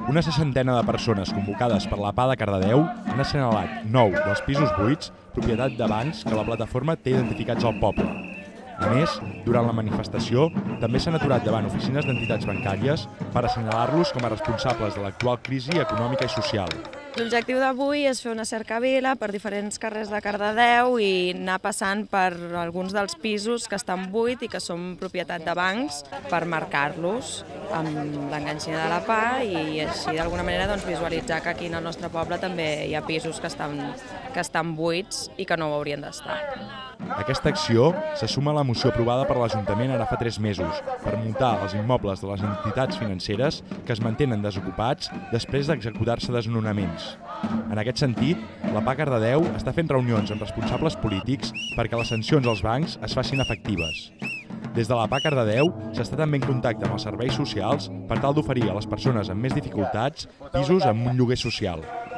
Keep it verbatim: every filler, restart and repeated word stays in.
Una seixantena de persones convocades per la P A de Cardedeu han assenyalat nou dels pisos buits, propietat de bancs que la plataforma té identificats al poble. A més, durant la manifestació, també s'han aturat davant oficines d'entitats bancàries per assenyalar-los com a responsables de l'actual crisi econòmica i social. L'objectiu d'avui és fer una cercavila per diferents carrers de Cardedeu i anar passant per alguns dels pisos que estan buits i que són propietat de bancs per marcar-los amb l'enganxina de la P A i així d'alguna manera doncs, visualitzar que aquí en el nostre poble també hi ha pisos que estan, que estan buits i que no ho haurien d'estar. Aquesta acció se suma a la moció aprovada per l'Ajuntament ara fa tres mesos per multar els immobles de les entitats financeres que es mantenen desocupats després d'executar-se desnonaments. En aquest sentit, la P A Cardedeu està fent reunions amb responsables polítics perquè les sancions als bancs es facin efectives. Des de la P A Cardedeu s'està també en contacte amb els serveis socials per tal d'oferir a les persones amb més dificultats pisos amb un lloguer social.